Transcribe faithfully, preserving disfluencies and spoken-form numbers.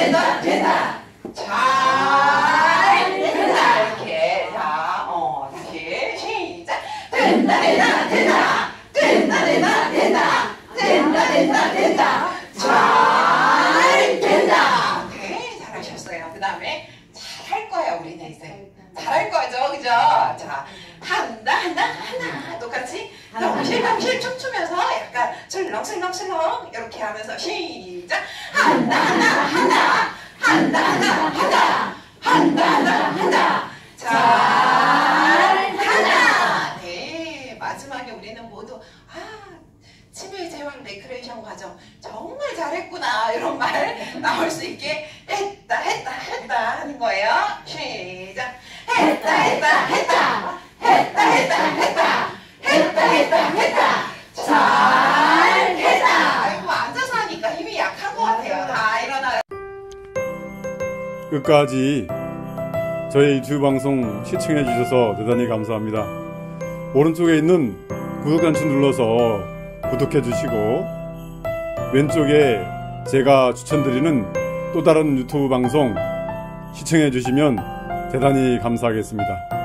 된다, 된다. 잘 된다. 이렇게. 자, 어, 다시 시작. 된다, 된다, 된다. 된다, 된다, 된다. 된다, 된다, 된다. 잘 된다. 네, 잘하셨어요. 그 다음에 잘할 거예요, 우리는 이제. 잘할 거죠, 그죠? 자, 한다, 한다, 하나. 똑같이 넘실넘실 춤추면서 약간 슬렁슬렁슬렁 이렇게 하면서 시작. 한다, 한다, 한다. 한다, 한다, 한다. 한다, 한다, 한다. 잘한다. 네, 마지막에 우리는 모두 아, 치매 재활 레크레이션 과정 정말 잘했구나 이런 말 나올 수 있게 했다, 했다, 했다 하는 거예요. 시작. 했다, 했다, 했다. 했다, 했다, 했다. 했다, 했다, 했다. 잘했다. 아이고, 앉아서 하니까 힘이 약한 것 같아요. 다 일어나요. 끝까지 저희 유튜브 방송 시청해 주셔서 대단히 감사합니다. 오른쪽에 있는 구독 단추 눌러서 구독해 주시고 왼쪽에 제가 추천드리는 또 다른 유튜브 방송 시청해 주시면 대단히 감사하겠습니다.